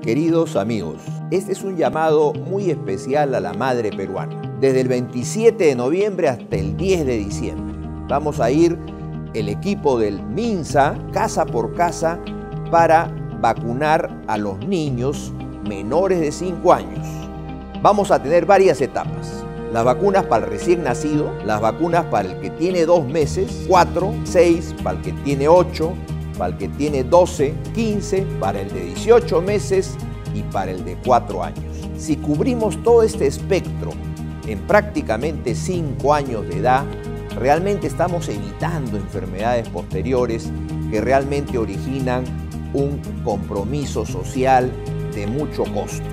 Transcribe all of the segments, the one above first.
Queridos amigos, este es un llamado muy especial a la madre peruana. Desde el 27 de noviembre hasta el 10 de diciembre vamos a ir el equipo del MINSA casa por casa para vacunar a los niños menores de 5 años. Vamos a tener varias etapas. Las vacunas para el recién nacido, las vacunas para el que tiene 2 meses, 4, 6, para el que tiene 8, para el que tiene 12, 15, para el de 18 meses y para el de 4 años. Si cubrimos todo este espectro en prácticamente 5 años de edad, realmente estamos evitando enfermedades posteriores que realmente originan un compromiso social de mucho costo.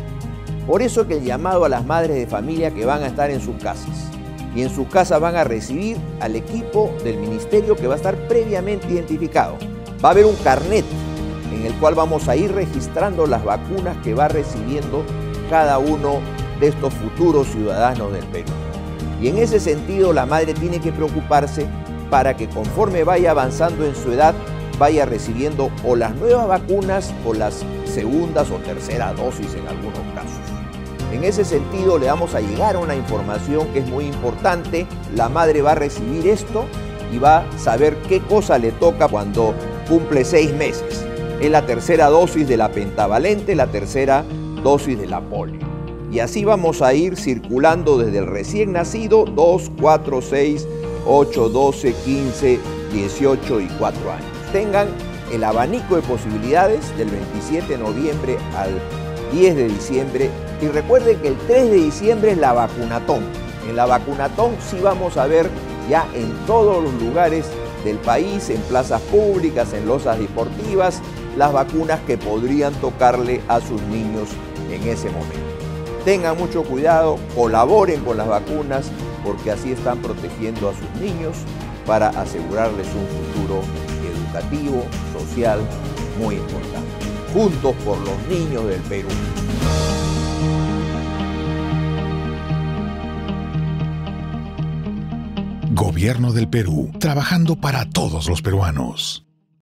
Por eso que el llamado a las madres de familia que van a estar en sus casas. Y en sus casas van a recibir al equipo del ministerio que va a estar previamente identificado. Va a haber un carnet en el cual vamos a ir registrando las vacunas que va recibiendo cada uno de estos futuros ciudadanos del Perú. Y en ese sentido la madre tiene que preocuparse para que conforme vaya avanzando en su edad, vaya recibiendo o las nuevas vacunas o las segundas o terceras dosis en algunos casos. En ese sentido le vamos a llegar a una información que es muy importante. La madre va a recibir esto y va a saber qué cosa le toca cuando cumple 6 meses. Es la tercera dosis de la pentavalente, la tercera dosis de la polio. Y así vamos a ir circulando desde el recién nacido, 2, 4, 6, 8, 12, 15, 18 y 4 años. Tengan el abanico de posibilidades del 27 de noviembre al 10 de diciembre. Y recuerden que el 3 de diciembre es la vacunatón. En la vacunatón sí vamos a ver ya en todos los lugares del país, en plazas públicas, en losas deportivas, las vacunas que podrían tocarle a sus niños en ese momento. Tengan mucho cuidado, colaboren con las vacunas, porque así están protegiendo a sus niños para asegurarles un futuro educativo, social, muy importante. Juntos por los niños del Perú. Gobierno del Perú, trabajando para todos los peruanos.